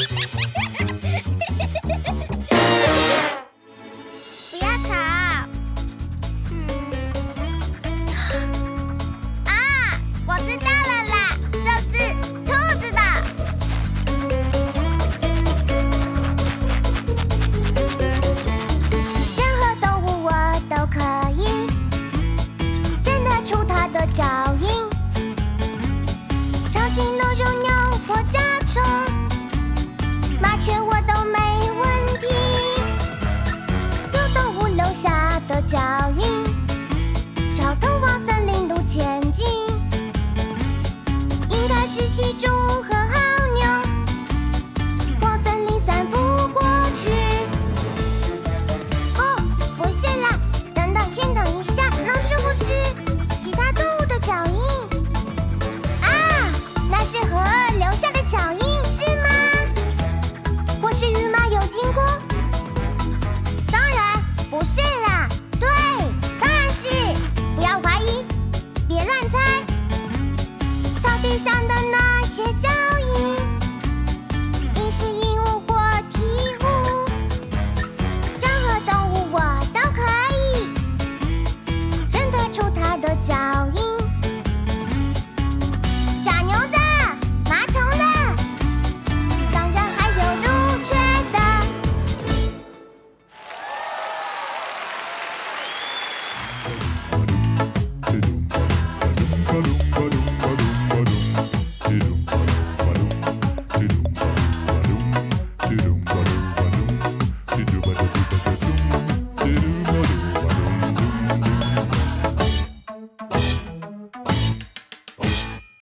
不要吵！啊，我知道了啦，这是兔子的。任何动物我都可以认得出它的脚印，长颈鹿、乳牛或甲虫，麻雀我都没问题。有动物留下的脚印，朝通往森林路前进，应该是犀猪和牦牛，往森林散步过去。哦，不是啦，等等，先等一下，那是不是其他动物的脚印？啊，那是河留下的脚印，是吗？或是羽马有经过？当然不是啦，对，当然是，不要怀疑，别乱猜。草地上的那些脚